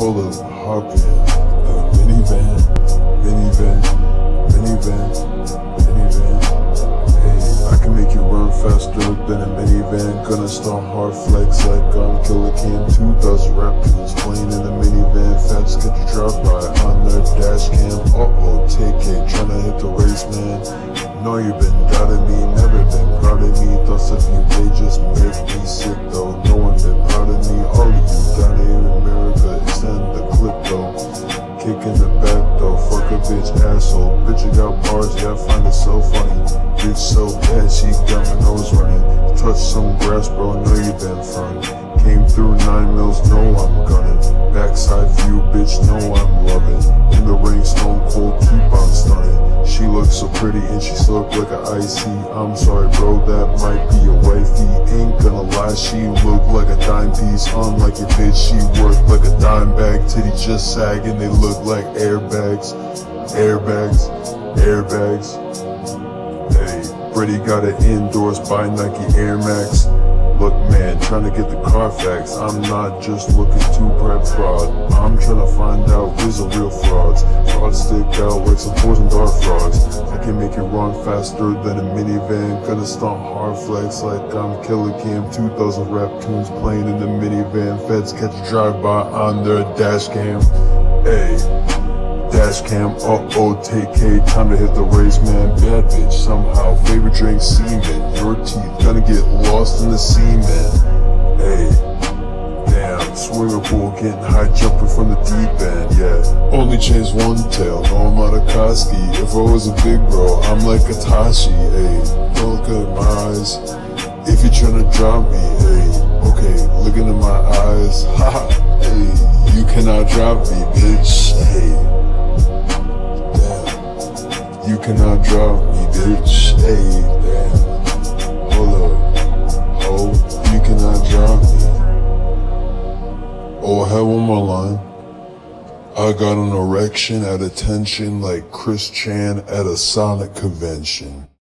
Hold up, hop in the minivan. Hey, I can make you run faster than a minivan. Gonna start hard flex like I'm killacam. 2,000 raccoons playing in a minivan. Fats get you drive by on their dash cam. Take it, tryna hit the race, man. Know you been doubting me, never been proud of me. Thoughts of you, they just make me sick though. No one been proud of me. All of you down here in America, extend the clip though. Kick in the back though, fuck a bitch asshole. Bitch, you got bars, yeah, I find it so funny. Bitch so bad, she got my nose running. Touch some grass, bro, know you been front. Came through 9 mils, know I'm gunning. Backside view, bitch, know I'm loving. In the ring, stone cold, keep on stunning. She looks so pretty and she slurp like an icee. I'm sorry, bro, that might be a wifey. Ain't gonna lie, she look like a dime piece. Unlike your bitch, she work like a dime bag. Titties just sag and they look like airbags. Hey, Brady got it endorsed by Nike Air Max. Look, man, trying to get the Carfax. I'm not just looking to brag fraud. I'm trying to find out who's the real frauds. Frauds stick out like some poison dart frogs. I can make you run faster than a minivan. Gonna stomp hard flex like I'm killacam. 2,000 raccoons playing in the minivan. Feds catch a drive-by on their dash cam. Hey, dash cam, take K, time to hit the race, man. Bad bitch, somehow, favorite drink, semen. Your teeth gonna get lost in the semen. Hey, damn, swimming pool, getting high, jumping from the deep end, yeah. Only changed one tail, no I'm not a Koski. If I was a big bro, I'm like a Tashi, hey. Don't look at my eyes, if you're tryna drop me, hey. Okay, look into my eyes, haha, hey. You cannot drop me, bitch, hey. You cannot drop me, bitch. Hey, damn. Hold up. Oh, you cannot drop me. Oh, I have one more line. I got an erection at attention like Chris Chan at a Sonic convention.